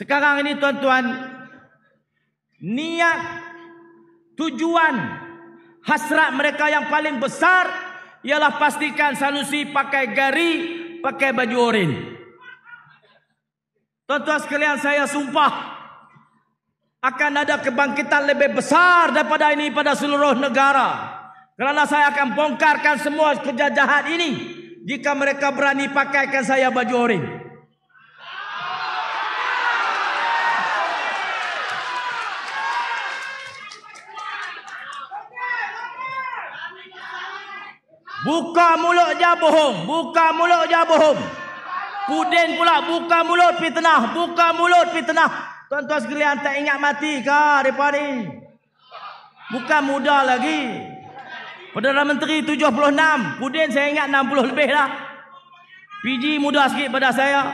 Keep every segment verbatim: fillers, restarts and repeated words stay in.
Sekarang ini tuan-tuan, niat, tujuan, hasrat mereka yang paling besar ialah pastikan Sanusi pakai gari, pakai baju oranye. Tuan-tuan sekalian, saya sumpah akan ada kebangkitan lebih besar daripada ini pada seluruh negara. Kerana saya akan bongkarkan semua kerja jahat ini jika mereka berani pakaikan saya baju oranye. Buka mulut je bohong, buka mulut je bohong. Pudin pula buka mulut fitnah, buka mulut fitnah. Tuan-tuan sekalian, tak ingat mati ke daripada ni? Bukan muda lagi. Perdana Menteri tujuh puluh enam, Pudin saya ingat enam puluh lebih lah. P G muda sikit pada saya.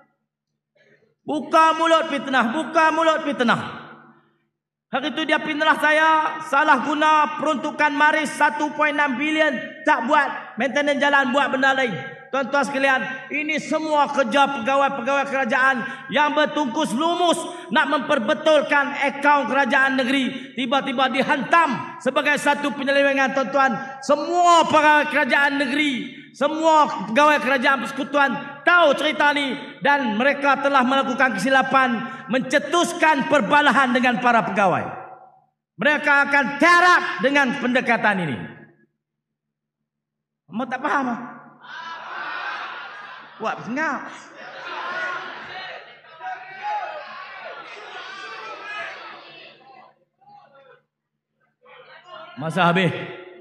Buka mulut fitnah, buka mulut fitnah. Hari itu dia fitnah saya, salah guna peruntukan maris satu perpuluhan enam bilion, tak buat maintenance jalan, buat benda lain. Tuan-tuan sekalian, ini semua kerja pegawai-pegawai kerajaan yang bertungkus lumus nak memperbetulkan akaun kerajaan negeri. Tiba-tiba dihantam sebagai satu penyelewengan. Tuan-tuan, semua pegawai kerajaan negeri, semua pegawai kerajaan persekutuan tahu cerita ni, dan mereka telah melakukan kesilapan mencetuskan perbalahan dengan para pegawai. Mereka akan terap dengan pendekatan ini. Kamu tak faham? Buat sengap. Masa habis.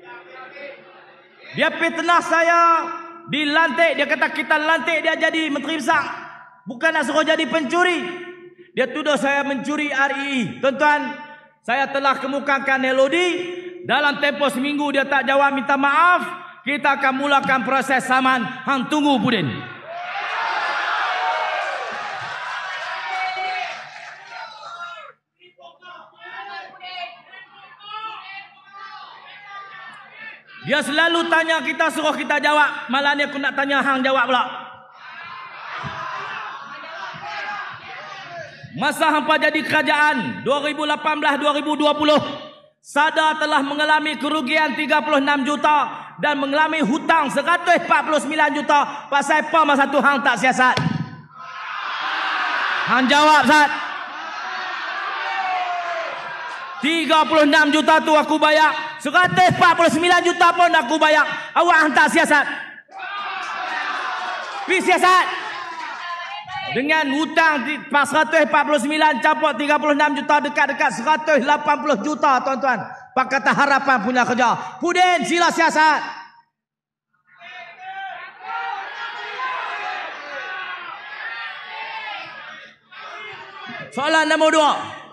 Dia fitnah saya, dilantik. Dia kata kita lantik dia jadi menteri besar, bukan nak suruh jadi pencuri. Dia tuduh saya mencuri R I I. Tuan-tuan, saya telah kemukakan L O D. Dalam tempoh seminggu dia tak jawab minta maaf, kita akan mulakan proses saman. Hang tunggu Pudin. Dia selalu tanya kita, suruh kita jawab. Malah ni aku nak tanya hang jawab pula. Masa hampa jadi kerajaan dua ribu lapan belas dua ribu dua puluh, Sada telah mengalami kerugian tiga puluh enam juta dan mengalami hutang seratus empat puluh sembilan juta. Pasal apa masa tu hang tak siasat? Hang jawab, Sat. tiga puluh enam juta tu aku bayar. seratus empat puluh sembilan juta pun aku bayar. Awak hantar siasat. Pergi siasat. Dengan hutang seratus empat puluh sembilan campur tiga puluh enam juta, dekat-dekat seratus lapan puluh juta, tuan-tuan. Pakatan Harapan punya kerja. Pudin, sila siasat. Soalan nombor dua.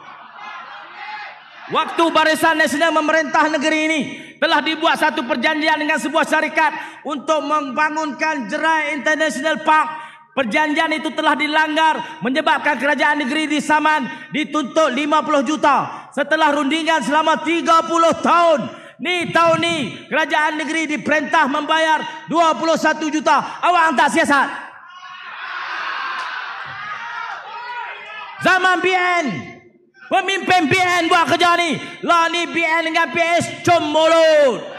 Waktu Barisan Nasional memerintah negeri ini, telah dibuat satu perjanjian dengan sebuah syarikat untuk membangunkan Gerai International Park. Perjanjian itu telah dilanggar, menyebabkan kerajaan negeri di Saman dituntut lima puluh juta. Setelah rundingan selama tiga puluh tahun, ni tahun ni kerajaan negeri diperintah membayar dua puluh satu juta. Awak hantar siasat. Zaman B N, pemimpin B N buat kerja ni. Lah ni B N dengan P S cum mulut.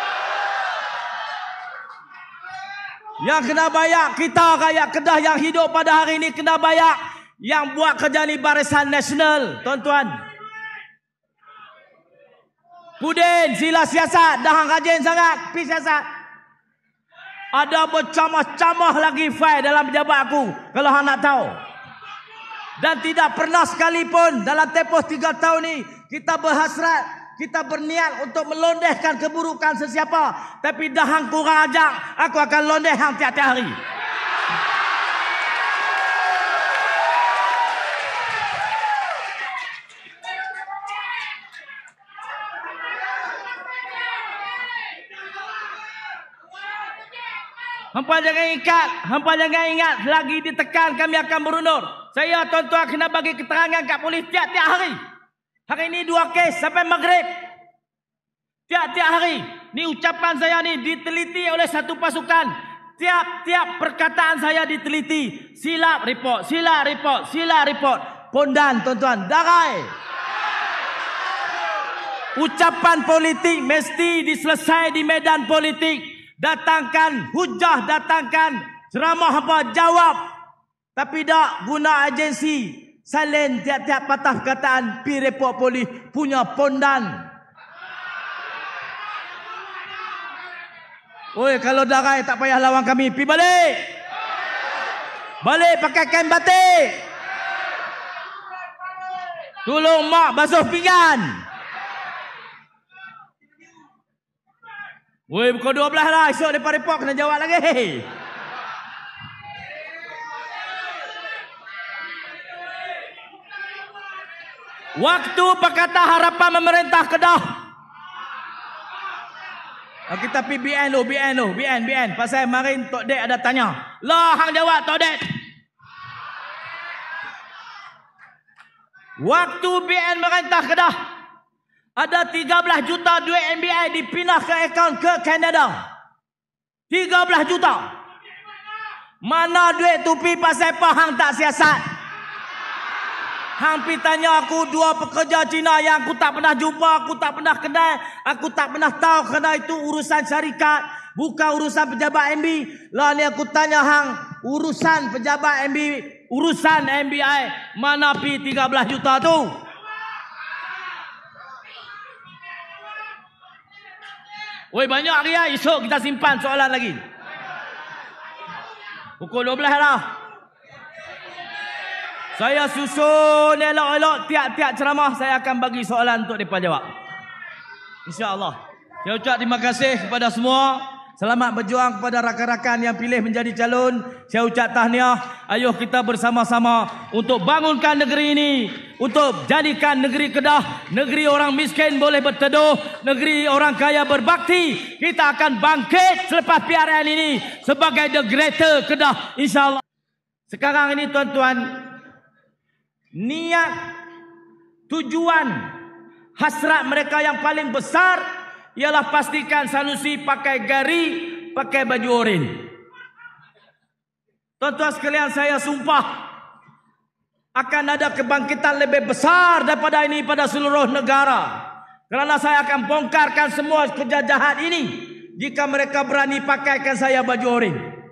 Yang kena bayar kita rakyat Kedah yang hidup pada hari ini kena bayar. Yang buat kerja ni Barisan Nasional, tuan-tuan. Pudin, sila siasat. Dah hang rajin sangat, pi siasat. Ada bercamah-camah lagi fail dalam pejabat aku, kalau hang nak tahu. Dan tidak pernah sekalipun dalam tempoh tiga tahun ni kita berhasrat, kita berniat untuk melondehkan keburukan sesiapa. Tapi dah hang kurang ajar, aku akan londeh hang tiap-tiap hari. Hampa jangan ingat, hampa jangan ingat lagi ditekan kami akan berundur. Saya tuan-tuan kena bagi keterangan kat polis tiap-tiap hari. Hari ini dua kes sampai maghrib. Tiap-tiap hari. Ni ucapan saya ni diteliti oleh satu pasukan. Tiap-tiap perkataan saya diteliti. Silap report, silap report, silap report. pondan, tuan-tuan. Darai. Ucapan politik mesti diselesai di medan politik. Datangkan hujah, datangkan ceramah apa, jawab. Tapi tak guna agensi. Salin tiap-tiap patah perkataan. Pi report polis punya pondan. Oi, kalau darai tak payah lawan kami. Pi balik. Balik pakai kain batik. Tolong mak basuh pinggan. Woi, pukul dua belas lah. Esok depan report kena jawab lagi. Waktu Pakatan Harapan memerintah Kedah. Kita pergi B N dulu, B N dulu, B N, B N. Pasal kemarin Tok Dek ada tanya. Lah, hang jawab Tok Dek. Waktu B N memerintah Kedah, ada tiga belas juta duit M B I dipindah ke akaun ke Kanada. tiga belas juta. Mana duit tu pi pasal apa hang tak siasat? Hang pi tanya aku dua pekerja Cina yang aku tak pernah jumpa, aku tak pernah kenal, aku tak pernah tahu kerana itu urusan syarikat, bukan urusan pejabat M B. Lah ni aku tanya hang, urusan pejabat M B, urusan M B I, mana pi tiga belas juta tu? Woi, banyak dia. Esok kita simpan soalan lagi. Pukul dua belas lah. Saya susun elok-elok tiap-tiap ceramah. Saya akan bagi soalan untuk mereka jawab. InsyaAllah. Saya ucap terima kasih kepada semua. Selamat berjuang kepada rakan-rakan yang pilih menjadi calon. Saya ucap tahniah. Ayuh kita bersama-sama untuk bangunkan negeri ini. Untuk jadikan negeri Kedah, negeri orang miskin boleh berteduh, negeri orang kaya berbakti. Kita akan bangkit selepas P R N ini sebagai the greater Kedah, insyaAllah. Sekarang ini tuan-tuan, niat, tujuan, hasrat mereka yang paling besar ialah pastikan Sanusi pakai gari, pakai baju oranye. Tuan-tuan sekalian, saya sumpah akan ada kebangkitan lebih besar daripada ini pada seluruh negara. Kerana saya akan bongkarkan semua penjajahan ini jika mereka berani pakaikan saya baju oranye.